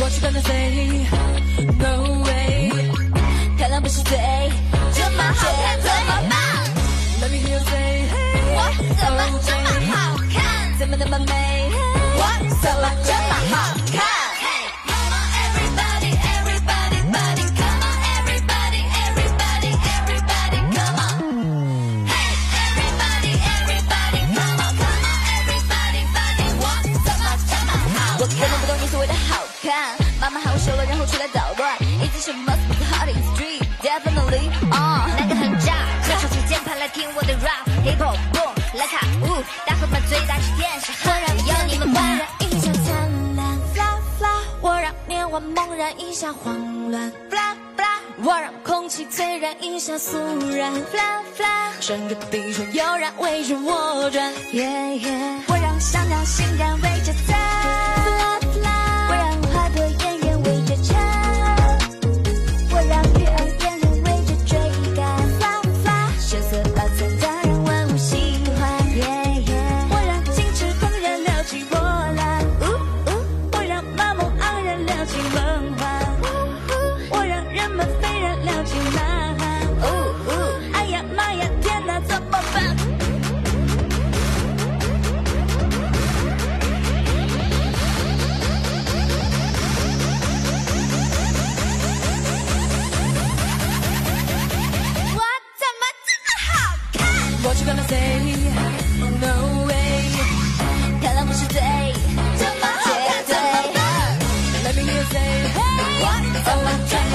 What you gonna say? No way， 漂亮不是罪，这么好看怎么办 ？Let me hear you say， 我怎么这么好看？怎么那么美？我怎么这么好看？ 妈妈喊我收了，然后出来捣乱。一直是 must be the hottest street definitely on。那个很炸，快出起键盘来听我的 rap，hip hop boom 来卡舞，大伙把最大气电视我让要你们玩。一下灿烂 fla fla， 我让年华猛然一下慌乱 fla fla， 我让空气璀然一下肃然 fla fla， 整个地球悠然围着我转 yeah yeah， 我让小鸟欣然围着它 fla fla。 我让花朵嫣然围着唱，我让鱼儿嫣然围着追赶 ，fla fla， 血色璀璨它让万物喜欢 ，yeah yeah。我让矜持狂然撩起波澜，我让麻木昂然撩起梦幻，我让人们飞然撩起呐喊，哎呀妈呀，天哪，怎么办？ What you gonna say? No way， 漂亮不是罪，这么好看怎么办 ？Let me hear you say， 我怎么这